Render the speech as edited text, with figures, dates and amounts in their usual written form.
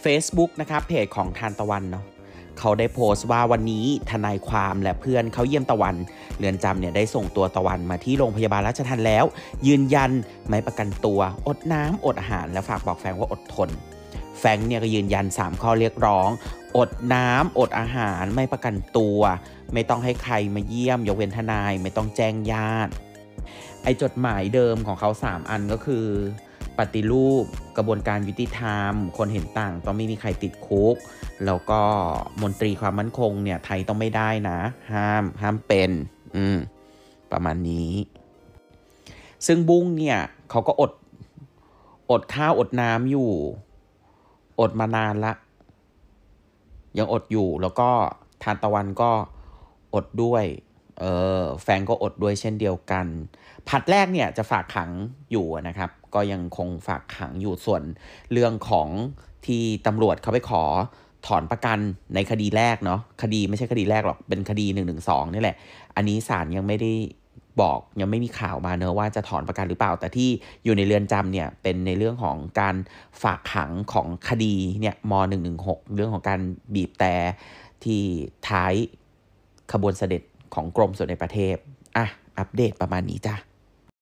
Facebook นะครับเพจของทานตะวันเนาะเขาได้โพสต์ว่าวันนี้ทนายความและเพื่อนเขาเยี่ยมตะวันเรือนจำเนี่ยได้ส่งตัวตะวันมาที่โรงพยาบาลราชทัณฑ์แล้วยืนยันไม่ประกันตัวอดน้ำอดอาหารและฝากบอกแฟรงค์ว่าอดทนแฟรงค์เนี่ยก็ยืนยัน3ข้อเรียกร้องอดน้ำอดอาหารไม่ประกันตัวไม่ต้องให้ใครมาเยี่ยมยกเว้นทนายไม่ต้องแจ้งญาติไอ้จดหมายเดิมของเขา3อันก็คือปฏิรูปกระบวนการยุติธรรมคนเห็นต่างต้องไม่มีใครติดคุกแล้วก็มนตรีความมั่นคงเนี่ยไทยต้องไม่ได้นะห้ามเป็นประมาณนี้ซึ่งบุ้งเนี่ยเขาก็อดข้าวอดน้ำอยู่อดมานานละยังอดอยู่แล้วก็ทานตะวันก็อดด้วยแฟนก็อดด้วยเช่นเดียวกันผัดแรกเนี่ยจะฝากขังอยู่นะครับก็ยังคงฝากขังอยู่ส่วนเรื่องของที่ตำรวจเขาไปขอถอนประกันในคดีแรกเนาะคดีไม่ใช่คดีแรกหรอกเป็นคดี112นี่แหละอันนี้ศาลยังไม่ได้บอกยังไม่มีข่าวมาเนอะว่าจะถอนประกันหรือเปล่าแต่ที่อยู่ในเรือนจำเนี่ยเป็นในเรื่องของการฝากขังของคดีเนี่ยม.116เรื่องของการบีบแต่ที่ท้ายขบวนเสด็จของกรมสมเด็จพระเทพอัปเดตประมาณนี้จ้ะ